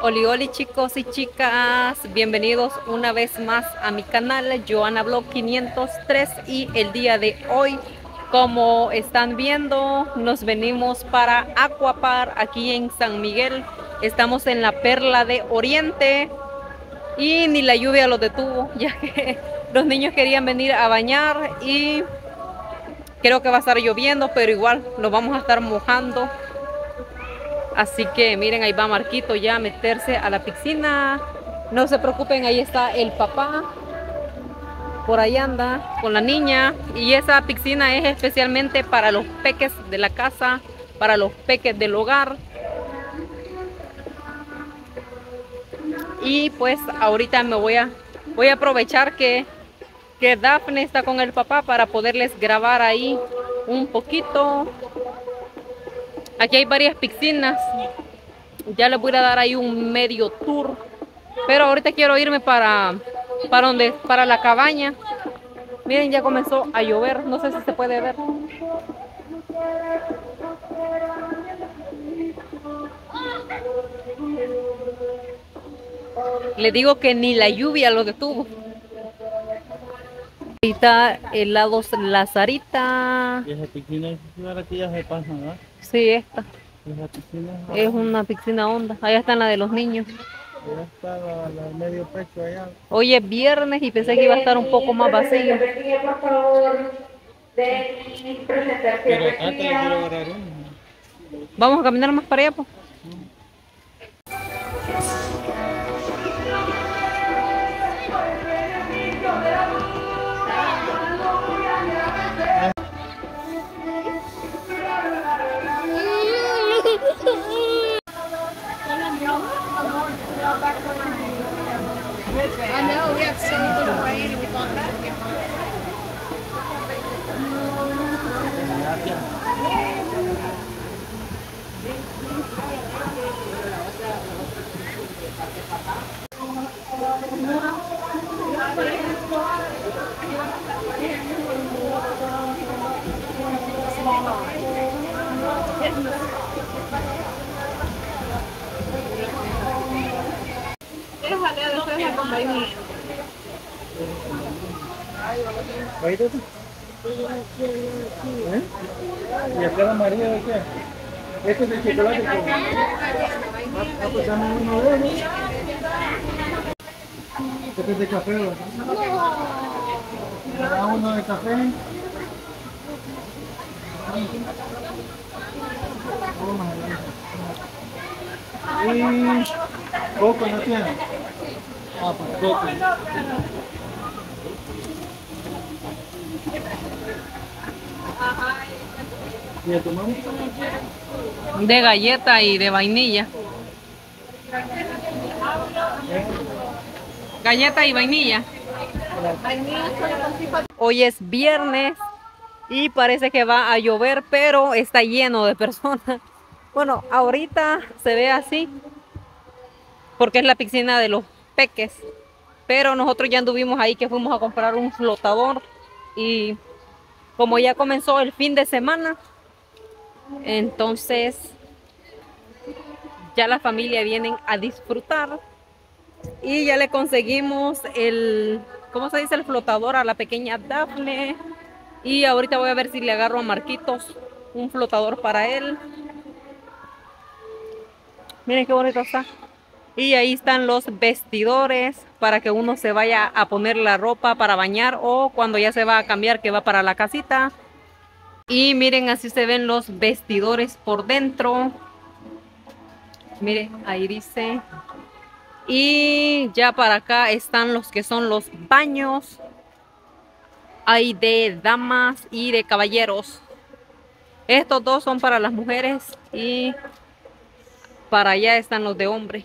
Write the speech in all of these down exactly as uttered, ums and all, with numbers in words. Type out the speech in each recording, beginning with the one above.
Oli, oli chicos y chicas, bienvenidos una vez más a mi canal, Joana Blog quinientos tres, y el día de hoy, como están viendo, nos venimos para Aquapar aquí en San Miguel. Estamos en la Perla de Oriente y ni la lluvia los detuvo, ya que los niños querían venir a bañar y creo que va a estar lloviendo, pero igual nos vamos a estar mojando. Así que miren, ahí va Marquito ya a meterse a la piscina. No se preocupen, ahí está el papá. Por ahí anda con la niña. Y esa piscina es especialmente para los peques de la casa, para los peques del hogar. Y pues ahorita me voy a, voy a aprovechar que, que Dafne está con el papá para poderles grabar ahí un poquito. Aquí hay varias piscinas. Ya les voy a dar ahí un medio tour. Pero ahorita quiero irme para, para, donde, para la cabaña. Miren, ya comenzó a llover. No sé si se puede ver. Les digo que ni la lluvia lo detuvo. Ahí está helados La Sarita. Y esa piscina, ahora que ya se pasa, ¿verdad? Sí, esta. Esa piscina Es una piscina honda. Allá está la de los niños. allá está la, la medio pecho allá. Hoy es viernes y pensé que iba a estar un poco más vacío. Pero acá te quiero agarrar uno. Vamos a caminar más para allá, pues. I know, we have so little rain and we thought that would get hot. ¿Ahí está? ¿Eh? ¿Y acá la María de qué? Este es de chocolate. Ah, ah, pues dame uno de ellos. Este es de café, ¿verdad? ¿Me da uno de café? Y coco no tiene. Ah, pues coco. ¿Y de tu mamá? De galleta y de vainilla. Galleta y vainilla. Hoy es viernes y parece que va a llover, pero está lleno de personas. Bueno, ahorita se ve así porque es la piscina de los peques, pero nosotros ya anduvimos ahí, que fuimos a comprar un flotador, y como ya comenzó el fin de semana, entonces ya la familia vienen a disfrutar y ya le conseguimos el, ¿cómo se dice? El flotador a la pequeña Dafne. Y ahorita voy a ver si le agarro a Marquitos un flotador para él. Miren qué bonito está. Y ahí están los vestidores para que uno se vaya a poner la ropa para bañar o cuando ya se va a cambiar, que va para la casita. Y miren, así se ven los vestidores por dentro. Miren, ahí dice. Y ya para acá están los que son los baños. Hay de damas y de caballeros. Estos dos son para las mujeres y para allá están los de hombre.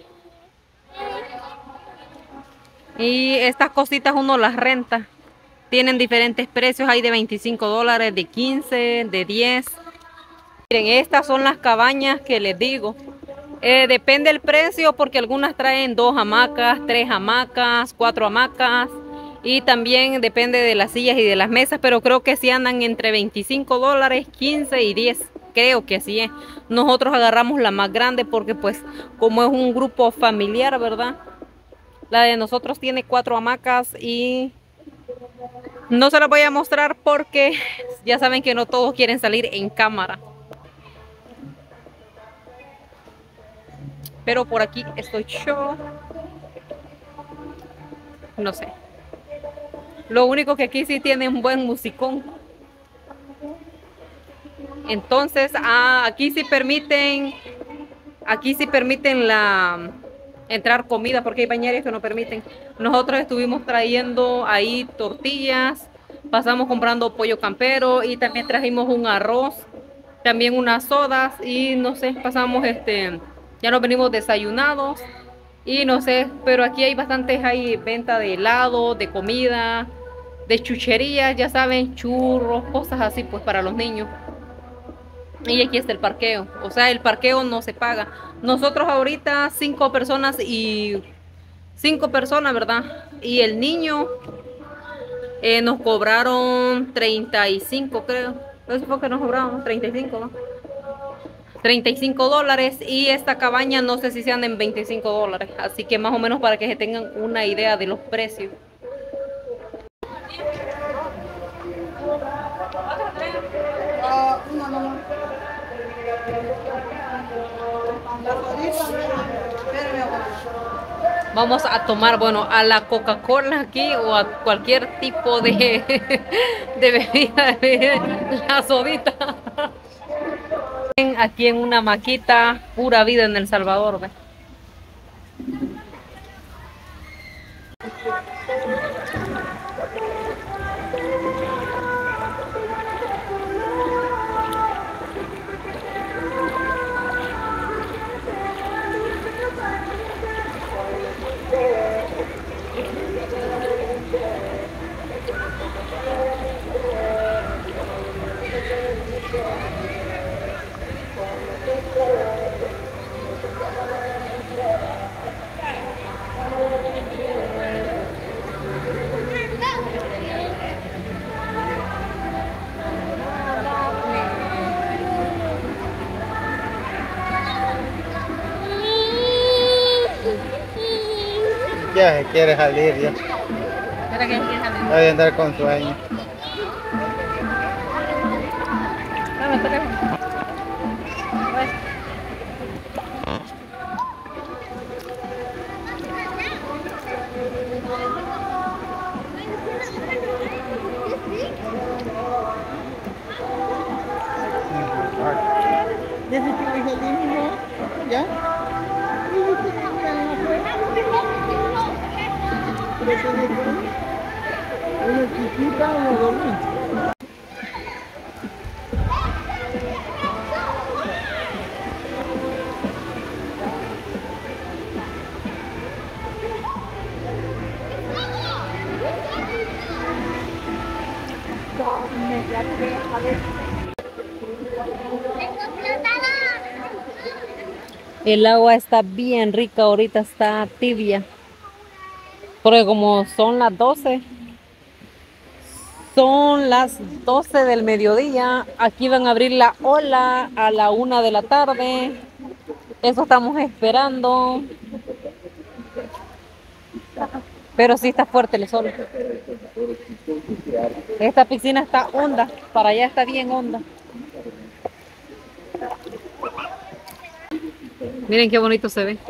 Y estas cositas uno las renta. Tienen diferentes precios. Hay de veinticinco dólares, de quince, de diez. Miren, estas son las cabañas que les digo. Eh, depende el precio porque algunas traen dos hamacas, tres hamacas, cuatro hamacas. Y también depende de las sillas y de las mesas. Pero creo que sí andan entre veinticinco dólares, quince y diez. creo que así es. Nosotros agarramos la más grande porque pues como es un grupo familiar, ¿verdad? La de nosotros tiene cuatro hamacas y no se las voy a mostrar porque ya saben que no todos quieren salir en cámara. Pero por aquí estoy yo. No sé. Lo único que aquí sí tiene un buen musicón. Entonces, ah, aquí sí permiten, aquí sí permiten la entrar comida porque hay bañerías que no permiten. Nosotros estuvimos trayendo ahí tortillas, pasamos comprando pollo campero y también trajimos un arroz, también unas sodas y no sé, pasamos este, ya nos venimos desayunados y no sé, pero aquí hay bastantes, hay venta de helado, de comida, de chucherías, ya saben, churros, cosas así pues para los niños. Y aquí está el parqueo, o sea, el parqueo no se paga. Nosotros ahorita cinco personas y cinco personas, ¿verdad? Y el niño eh, nos cobraron treinta y cinco, creo. Eso fue que nos cobraron, treinta y cinco, ¿no? treinta y cinco dólares y esta cabaña no sé si sean en veinticinco dólares. Así que más o menos para que se tengan una idea de los precios. Vamos a tomar, bueno, a la Coca-Cola aquí o a cualquier tipo de, de bebida, de la sodita. Aquí en una maquita, pura vida en El Salvador, ¿ves? Ya se quiere salir ya. ¿Será que quiere salir? Debe andar con sueño. Dame el teléfono. Pues. ¿Ya se quiere salir, hijo? ¿Ya? Una chiquita o dormir. El agua está bien rica, ahorita está tibia. Porque como son las doce, son las doce del mediodía, aquí van a abrir la ola a la una de la tarde. Eso estamos esperando. Pero sí está fuerte el sol. Esta piscina está honda, para allá está bien honda. Miren qué bonito se ve.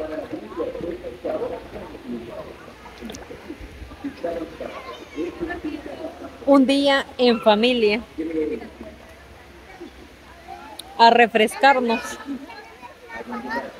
Un día en familia. A refrescarnos.